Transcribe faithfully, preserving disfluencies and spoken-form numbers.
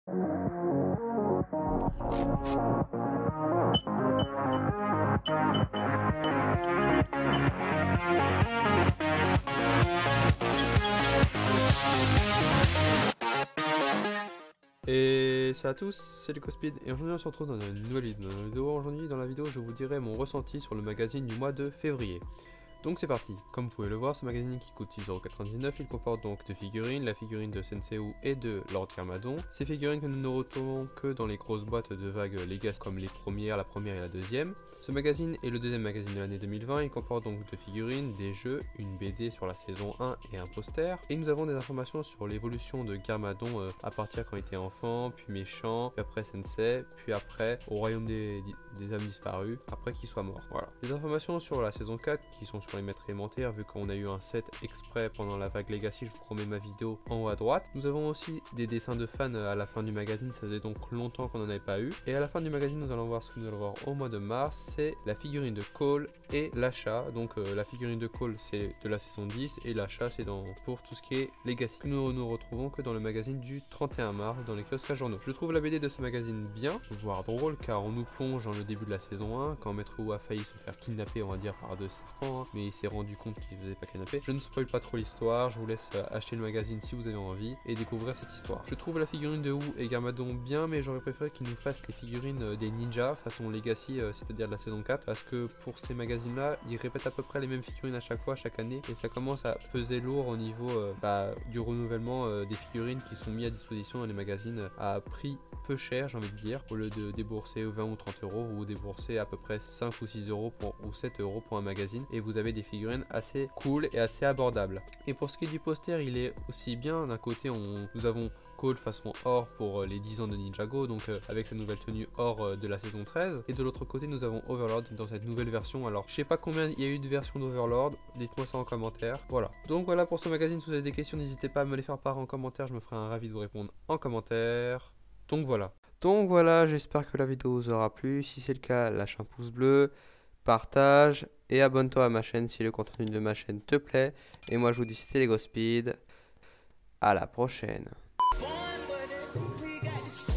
Et salut à tous, c'est LecoSpeed et aujourd'hui on se retrouve dans une nouvelle vidéo. Aujourd'hui dans la vidéo je vous dirai mon ressenti sur le magazine du mois de février. Donc c'est parti. Comme vous pouvez le voir, ce magazine qui coûte six euros quatre-vingt-dix-neuf, il comporte donc deux figurines, la figurine de Sensei et de Lord Garmadon. Ces figurines que nous ne retrouvons que dans les grosses boîtes de vagues Legacy comme les premières, la première et la deuxième. Ce magazine est le deuxième magazine de l'année deux mille vingt, il comporte donc deux figurines, des jeux, une B D sur la saison un et un poster. Et nous avons des informations sur l'évolution de Garmadon euh, à partir quand il était enfant, puis méchant, puis après Sensei, puis après au royaume des, des âmes disparues, après qu'il soit mort. Voilà. Des informations sur la saison quatre qui sont sur les maîtres élémentaires, vu qu'on a eu un set exprès pendant la vague Legacy, je vous promets ma vidéo en haut à droite. Nous avons aussi des dessins de fans à la fin du magazine, ça faisait donc longtemps qu'on n'en avait pas eu. Et à la fin du magazine, nous allons voir ce que nous allons voir au mois de mars, c'est la figurine de Cole et l'achat. Donc euh, la figurine de Cole c'est de la saison dix et l'achat c'est dans pour tout ce qui est Legacy. Nous nous retrouvons que dans le magazine du trente et un mars dans les kiosques à journaux. Je trouve la B D de ce magazine bien, voire drôle, car on nous plonge dans le début de la saison un, quand Maître Wu a failli se faire kidnapper, on va dire, par deux serpents, hein, mais il s'est rendu compte qu'il ne faisait pas kidnapper. Je ne spoil pas trop l'histoire, je vous laisse acheter le magazine si vous avez envie et découvrir cette histoire. Je trouve la figurine de Wu et Garmadon bien, mais j'aurais préféré qu'ils nous fassent les figurines des ninjas façon Legacy, euh, c'est-à-dire de la saison quatre, parce que pour ces magazines là, ils répètent à peu près les mêmes figurines à chaque fois, chaque année, et ça commence à peser lourd au niveau euh, bah, du renouvellement euh, des figurines qui sont mis à disposition dans les magazines à prix peu cher, j'ai envie de dire, au lieu de débourser vingt ou trente euros, ou débourser à peu près cinq ou six euros pour, ou sept euros pour un magazine, et vous avez des figurines assez cool et assez abordables. Et pour ce qui est du poster, il est aussi bien. D'un côté, on, nous avons Cole façon or pour les dix ans de Ninjago, donc euh, avec sa nouvelle tenue or euh, de la saison treize, et de l'autre côté, nous avons Overlord dans cette nouvelle version. Alors, je sais pas combien il y a eu de versions d'Overlord, dites-moi ça en commentaire. Voilà. Donc voilà pour ce magazine, si vous avez des questions, n'hésitez pas à me les faire part en commentaire, je me ferai un ravi de vous répondre en commentaire. Donc voilà. Donc voilà, j'espère que la vidéo vous aura plu. Si c'est le cas, lâche un pouce bleu, partage et abonne-toi à ma chaîne si le contenu de ma chaîne te plaît. Et moi je vous dis c'était LecoSpeed. À la prochaine.